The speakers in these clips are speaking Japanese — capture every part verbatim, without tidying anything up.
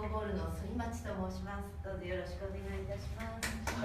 トボールの反町と申します。どうぞよろしくお願いいたします。 はい。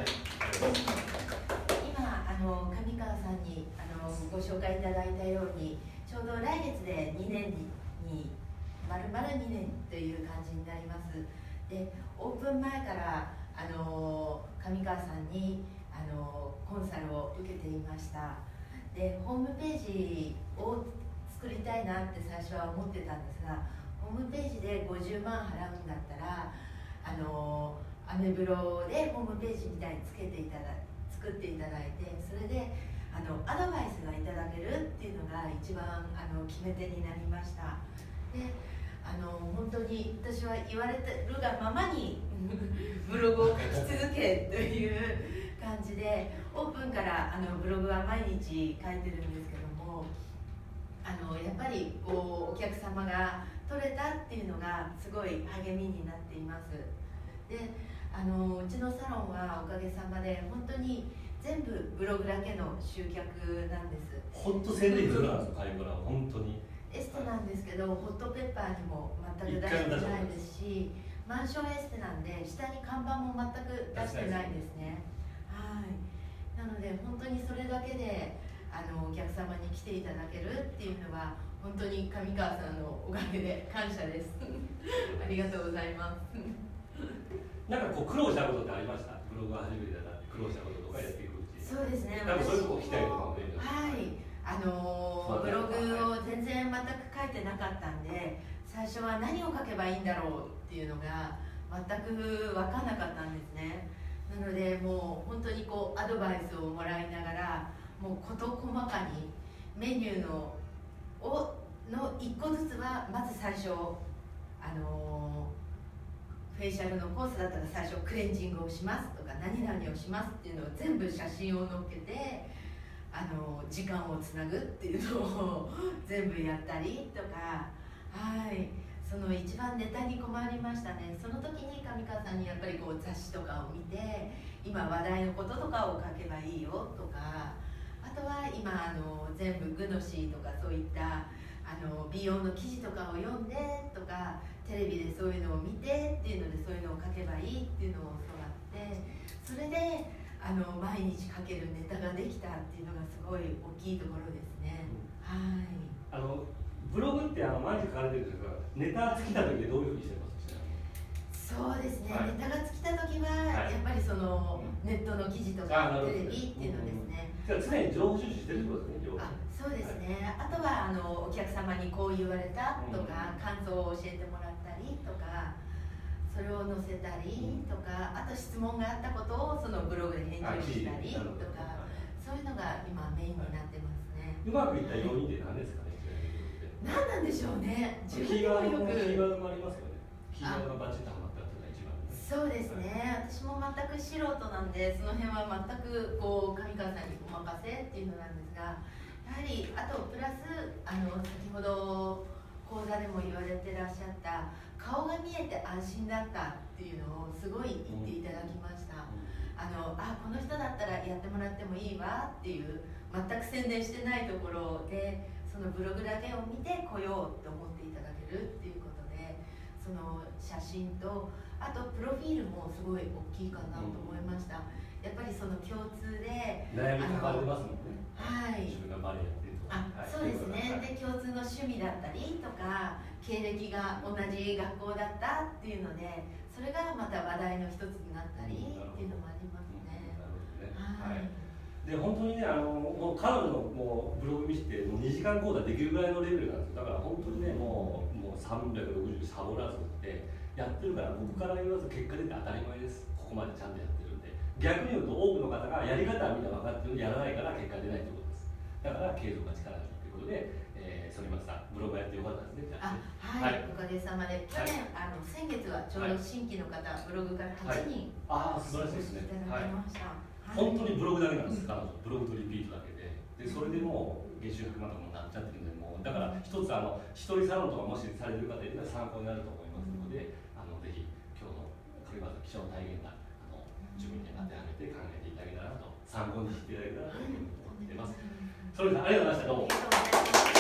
今あの上川さんにあのご紹介いただいたように、ちょうど来月でにねんに丸々にねんという感じになります。で、オープン前からあの上川さんにあのコンサルを受けていました。で、ホームページを作りたいなって最初は思ってたんですが、ホームページでごじゅうまん払うんだったら、あのアメブロでホームページみたいにつけていただ作っていただいて、それであのアドバイスがいただけるっていうのが一番あの決め手になりました。で、あの本当に私は言われてるがままにブログを書き続けという感じで、オープンからあのブログは毎日書いてるんですけども、あのやっぱりこうお客様が取れたっていうのがすごい励みになっています。で、あのうちのサロンはおかげさまで本当に全部ブログだけの集客なんです。 本当宣伝上なんですよ、カリブラは本当に。 エステなんですけど、ホットペッパーにも全く出してないですし、マンションエステなんで下に看板も全く出してないんですね。はい。なので本当にそれだけであのお客様に来ていただけるっていうのは本当に上川さんのおかげで感謝です。ありがとうございます。 なんかこう苦労したことってありました？ブログを始めてたら苦労したこととかやっていくうち。 そうですね。 なんかそういうとこ聞きたいとかもね。 はい。あのブログを全然全く書いてなかったんで、最初は何を書けばいいんだろうっていうのが全く分かんなかったんですね。なのでもう本当にこうアドバイスをもらいながら、もう事細かにメニューのをのいっこずつはまず最初あのフェイシャルのコースだったら最初クレンジングをしますとか何々をしますっていうのを全部写真を載っけて、あの時間をつなぐっていうのを全部やったりとか、はい、その一番ネタに困りましたね。その時に上川さんにやっぱりこう雑誌とかを見て、今話題のこととかを書けばいいよとか、あとは今あの全部グノシーとかそういったあの美容の記事とかを読んでとか、テレビでそういうのを見てっていうのでそういうのを書けばいいっていうのを教わって、それであの毎日書けるネタができたっていうのがすごい大きいところですね。はい。 あのブログってあの毎日書かれてるんですが、ネタ尽きた時でどういうふうにしてます？ そうですね、 はい、 ネタが尽きた時は、はい、やっぱりその、うん、ネットの記事とかテレビっていうのですね。 じゃあ常に情報収集してるってことですね。 あ、そうですね。はい、あとはあのお客様にこう言われたとか、うん、感想を教えてもらったりとか、それを載せたりとか、あと質問があったことをそのブログで返事したりとか、そういうのが今メインになってますね。 うまくいった要因って何ですかね？ 何なんでしょうね。 自分でもよくキーワードもありますよね。キーワードがバチッとはまったっていうのが一番、ね。 そうですね。私も全く素人なんで、その辺は全くこう上川さんにお任せっていうのなんですが、やはりあとプラスあの先ほど講座でも言われてらっしゃった顔が見えて安心だったっていうのをすごい言っていただきました。うん、あのあこの人だったらやってもらってもいいわっていう全く宣伝してないところで、そのブログだけを見て来ようと思っていただけるっていうことで、その写真とあとプロフィールもすごい大きいかなと思いました。やっぱりその共通で悩み抱えてますもんね。 はい。 自分がバレエやってるとか。 あ、そうですね。で共通の趣味だったりとか経歴が同じ学校だったっていうので、それがまた話題の一つになったりっていうのもありますね。 なるほどね。 はい。 はいで本当にね、あのもう彼女のもうブログ見せてもうにじかん講座できるぐらいのレベルなんですよ。だから本当にね、もうもうさんびゃくろくじゅうサボらずってやってるから、僕から言わず結果出て当たり前です。ここまでちゃんとやってるんで。逆に言うと多くの方がやり方はみんな分かってるのにやらないから結果出ないということです。だから継続が力だということで、えー、反町さんブログやってよかったですね。 あ、はい、はい、おかげさまで去年、はい、あの先月はちょうど新規の方、はい、ブログからはちにん、 はい、ああ素晴らしいですね。 いただきました。はい本当にブログだけなんです、彼女。ブログとリピートだけで。で、それでもう月収ひゃくまんとかもなっちゃってるんで、もうだから一つあの、一人サロンとかもしされてる方いれば参考になると思いますので、あのぜひ今日の上川さん記者の体験があの自分に当てはめて考えていただけたらなと、参考にしていただけたらと思っています。それではありがとうございました。どうも。